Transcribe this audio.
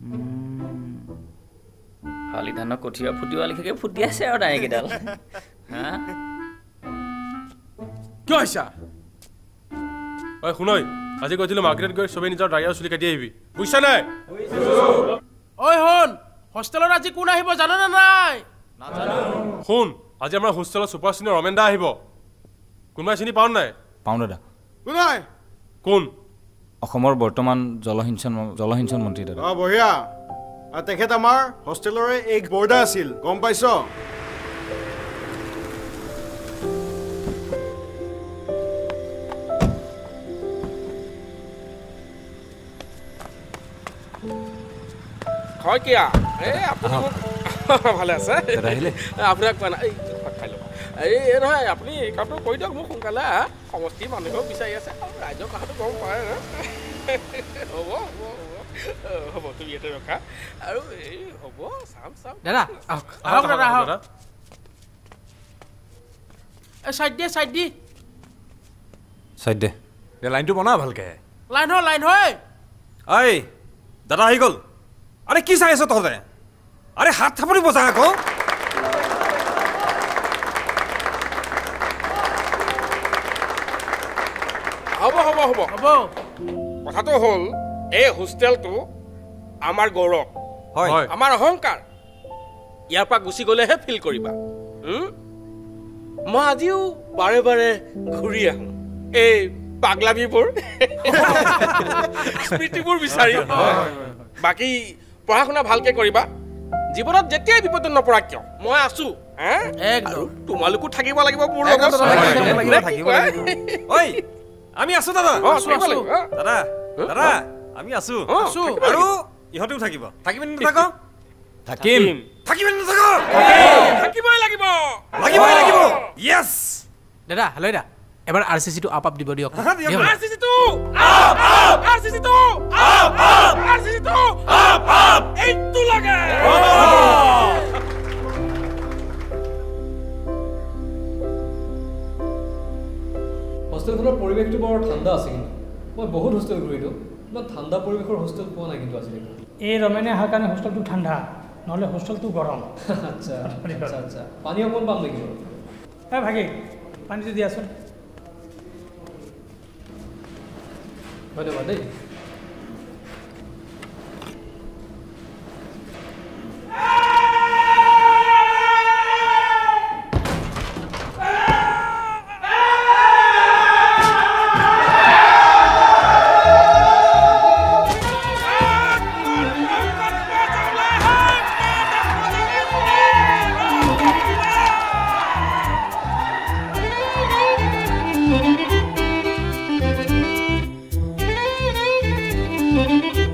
শালি ধানৰ কঠিয়া ফুটিবা লিখাকে ফুটি আছে আৰু ডাঙৰকেইডাল হা কি হৈছে ঐ শুনৈ আজি কৈছিলো মাৰ্কেটত গৈ সবে নিজৰ ডাইয়াৰ চুলি কাটি আহিবি বুজিছা নাই ঐ শুন হোষ্টেলত আজি কোন আহিব জানো না নাই নাজানো শুন আজি আমাৰ হোষ্টেলত সুপাৰ সিনিয়ৰ ৰমেন দা আহিব কোনবা চিনি পাও নাই পাও দাদা কোন হয় কোন অসমৰ বৰ্তমান জলসিঞ্চন মন্ত্ৰী দাদা বঢ়িয়া তেখেত আমাৰ হোষ্টেলৰে এক বৰ্ডা আছিল গম পাইছ হয় কিয়া আপুনি ভালে আছে আপোনাক মানে খাই লওক নহয় আপুনি এই কামটো কৰি দিয়ক মোক সোনকালে সমষ্টিৰ মানুহক বিচাৰি আছে ৰাইজৰ কথাটো গম পায় হ'ব হ'ব হ'ব তুমি ইয়াতে ৰখা আৰু এই হ'ব চাম দাদা আহক দাদা আহক চাইড দে লাইনটো বনা ভালকে লাইন হয় ঐ দাদা আহি গ'ল আরে কি চাই আছো তহঁতে আরে হাত থাপড়ি বজা আকৌ হ'ব কথাটো হ'ল এই হোষ্টেলটো আমাৰ গৌৰৱ হয় আমাৰ অহংকাৰ ইয়াৰ পৰা গুচি গ'লেহে ফিল কৰিবা মই আজিও বাৰে বাৰে ঘূৰি আহোঁ এই পাগলামিবোৰ স্মৃতিবোৰ বিচাৰি বাকী পঢ়া শুনা ভালকে কৰিবা জীৱনত যেতিয়াই বিপদত নপৰা কিয় মই আছো আৰু তোমালোকো থাকিব লাগিব মোৰ লগত ঐ আমি আছো দাদা দাদা আমি আছো আৰু ইহঁতেও থাকিবই লাগিব ইয়েছ দাদা হেল্ল' দা এবাৰ আৰচিচিটো আপ দিব দিয়ক এইটো লাগে হোষ্টেলখনৰ পৰিৱেশটো বৰ ঠাণ্ডা আছে কিন্তু মই বহুত হোষ্টেল ঘূৰিলোঁ ইমান ঠাণ্ডা পৰিৱেশৰ হোষ্টেল পোৱা নাই কিন্তু আজিলৈকে এই ৰমেনে অহাৰ কাৰণে হোষ্টেলটো ঠাণ্ডা নহ'লে হোষ্টেলটো গৰম আচ্ছা আচ্ছা পানী অকণমান পাম নেকি বাৰু ভাগি পানীটো দিয়াচোন ধন্যবাদ দেই Thank you.